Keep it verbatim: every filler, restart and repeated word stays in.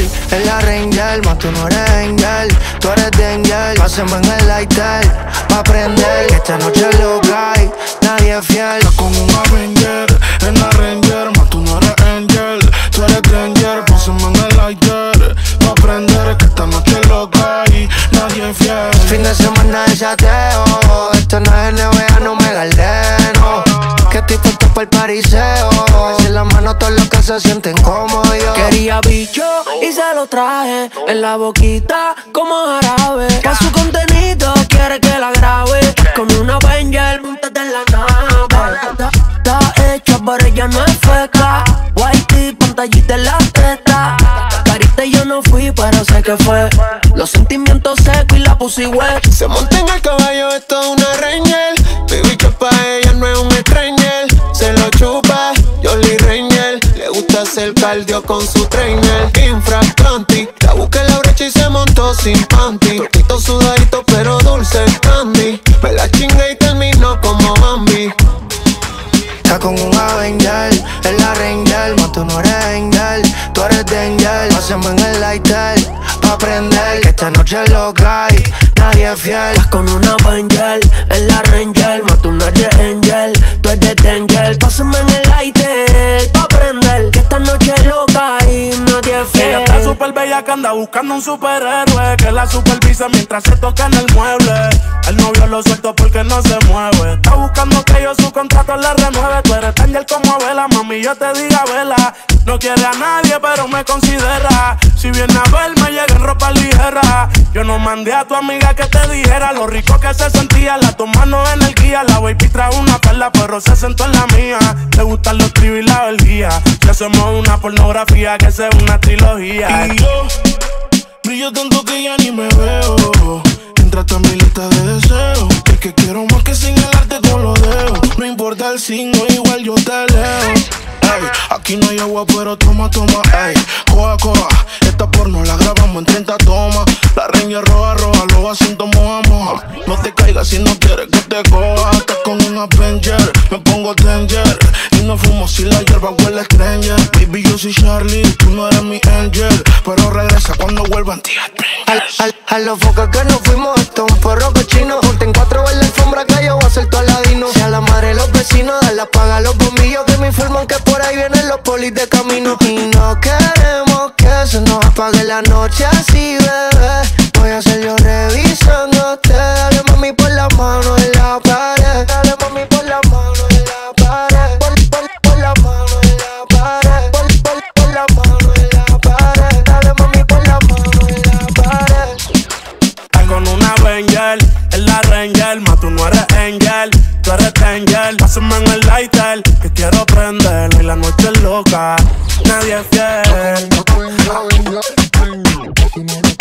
Ranger, es la Ranger, más tú no eres Angel, tú eres Danger. Pásenme en el lighter, pa' prender, que esta noche es loca y nadie es fiel. Estás como un Avenger, es la Ranger, más tú no eres Angel, tú eres Danger. Pásenme en el lighter, pa' prender, que esta noche es loca y nadie es fiel. Fin de semana de chateo, esto no es N B A, no me galdeno. Que estoy puesto para el pariseo, en la mano todos los que se sienten como yo. Quería bicho y se lo traje en la boquita como jarabe. Pa' su contenido quiere que la grabe con una Avenger, montate en la nave. Está hecha pero ella no es feca, whitey, pantallita en la testa. Carita yo no fui pero sé que fue los sentimientos secos y la pussy wet. Se monta en el caballo, esto es una Ranger, baby que pa' ella no es un extrañer. Se lo chupa, Jolly Ranger, le gusta hacer cardio con su trainer. Infractanti, la busqué en la brecha y se montó sin panty. Totito sudadito pero dulce candy, me la chingué y terminó como Bambi. Está con un Avenger, es la Ranger, más tú no eres Angel, tú eres Danger. Pásenme en el lighter, pa' prender, que esta noche es loca y nadie es fiel. Estás con una Avenger, es la Ranger, más tú no eres Angel, tú eres Danger. Pásenme en el lighter, pa' prender, que esta noche es loca y nadie es fiel. Ella está súper bella que anda buscando un superhéroe que la supervisa mientras se toca en el mueble. El novio lo suelto porque no se mueve, está buscando que yo su contrato le renueve. Tú eres Angel como Vela, mami, yo te diga vela. No quiere a nadie, pero me considera. Si viene a verme, llega en ropa ligera. Yo no mandé a tu amiga que te dijera lo rico que se sentía, la tomando energía. La baby trae una perla, pero se sentó en la mía. Le gustan los tríos y la vergía. Si hacemos una pornografía, que sea una trilogía. Y yo brillo tanto que ya ni me veo. Entraste en mi lista de deseos. Es que quiero más que señalarte con los dedos. No importa el signo, igual yo te leo. Ey, aquí no hay agua, pero toma, toma, ey. Coja, coja, esta porno la grabamos en treinta tomas. La Ranger roja, roja, los asientos moja, moja. No te caigas si no quieres que te coja. Estás con un Avenger, me pongo Danger. Y no fumo si la hierba huele a stranger. Baby, yo soy Charlie, tú no eres mi angel, pero regresa cuando vuelvan, tía. Al, al, a los focos que nos fuimos, esto es un porro cochino. Ponte en cuatro en la alfombra que yo voy a ser tu aladino. Si a la madre los vecinos, dale apaga los bombillos que me informan que por ahí vienen los polis de camino. Y no queremos que se nos apague la noche así, bebé. Voy a ser yo revisándote. Dale mami por la mano en la pared. Dale mami por la mano en la pared. Por, por, por la mano en la pared. Por, por, por la mano en la pared. Dale mami por la mano en la pared. Estás con una Avenger, es la Ranger, más tú no eres Angel, tú eres Danger. Pásame en el lighter, que quiero prender y la noche es loca, nadie es fiel.